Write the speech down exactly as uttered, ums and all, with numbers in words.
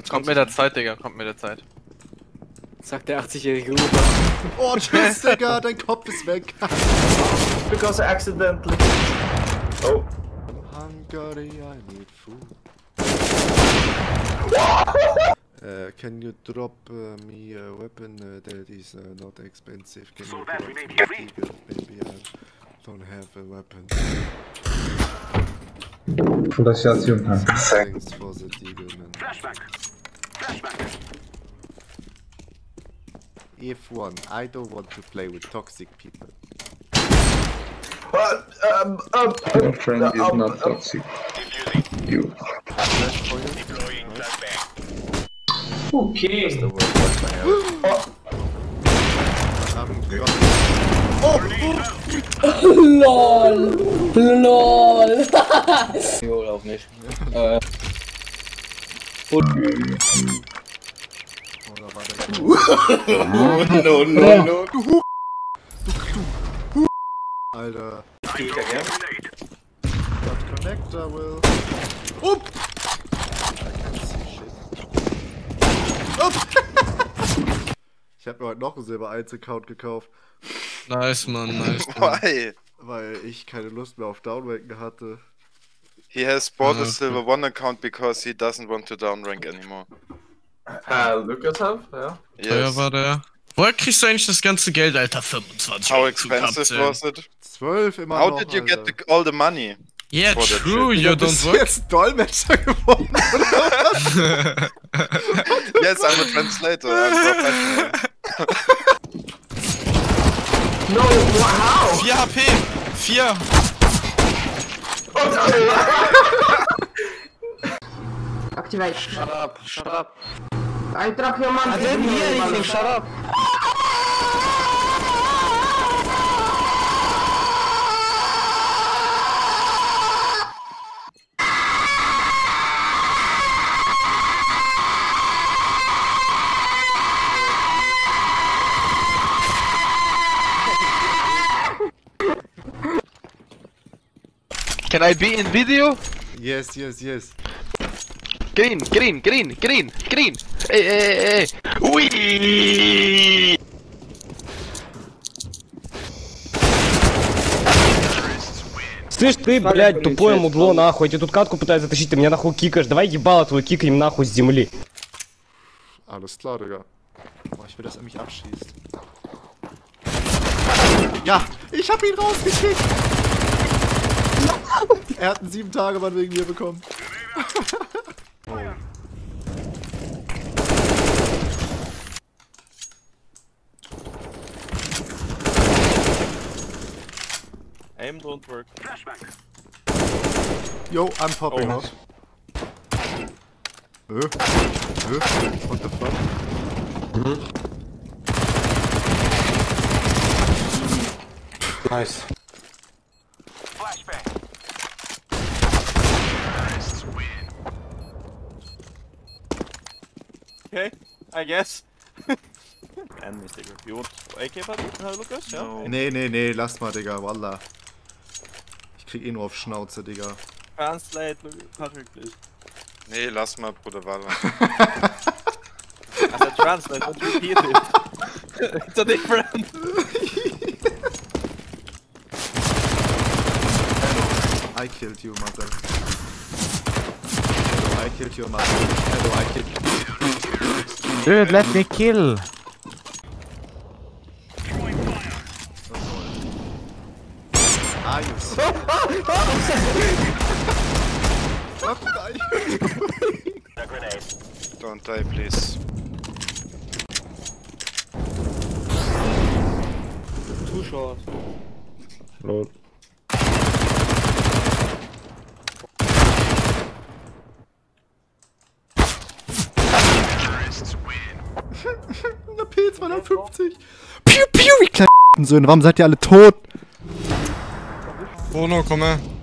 Kommt mit der Zeit, Digga, kommt mit der Zeit. Sagt der achtzigjährige Uber. Oh, tschüss, Digga, dein Kopf ist weg. Because I accidentally. Oh. I'm hungry, I need food. uh, can you drop uh, me a weapon uh, that is uh, not expensive? Can you drop me a deagle? Maybe I don't have a weapon. Thanks for the deagle, man. Flashback. Flashback. If one, I don't want to play with toxic people. But um um. Your friend is um, not um, toxic. You. Flash for you. Okay. The word what I have. Oh! Oh! LOL! LOL! Jo, auch nicht. äh. Oder war der No, no, no. Du Alter. That connector will. Up! I can't see shit. Up! Ich hab mir heute noch einen Silber eins Account gekauft. Nice, man, nice. Man. Why? Weil ich keine Lust mehr auf Downranken hatte. He has bought Ah, a okay. silver one account because he doesn't want to downrank anymore. Uh, Lucas have, ja. Teuer Yes. war der. Woher kriegst du eigentlich das ganze Geld, Alter? fünfundzwanzig How Euro expensive Zugabzählen. was it? zwölf immer How noch, did you Alter. get the, all the money? Yeah, For that true, shit. you Ja, bist don't du work. jetzt ein Dolmetscher geworden? Yes, I'm a translator. I'm professional. No, wow! vier H P! vier! Activate. Shut up, shut up. I drop your man. I didn't hear anything, shut up. Can I be in video? Yes, yes, yes. Green, green, green, green, green. Ey, ey, ey, ey. Ui! Слышь, ты, блядь, тупое мудло, нахуй. Я тебе тут катку пытаюсь затащить, ты меня нахуй кикаешь. Давай ебало твой кикаем нахуй с земли. Alles klar, Digga. Boah, ich will, dass er mich abschießt. Ja, ich hab ihn rausgekickt. Er hat einen sieben Tage Mann wegen mir bekommen. Oh. Aim don't work. Yo, I'm popping Oh. out. Hä? Hä? What the fuck? Nice. Okay, I guess. And Mister You want A K, buddy? Uh, Lucas? Ja? No. Nee, nee, nee, lass mal, Digga, wallah. Ich krieg eh nur auf Schnauze, Digga. Translate, Patrick, please. Nee, lass mal, Bruder Walla. I said translate, don't repeat it. It's a different. I killed you, mother. Hello, I killed your mother. Hello, I killed you. Dude, let me kill. Ah, you What are you doing? Don't die, please. Too short. Lol. Eine P zweihundertfünfzig. Piu, piu, wie kleine Söhne. Warum seid ihr alle tot? Bruno, komm her.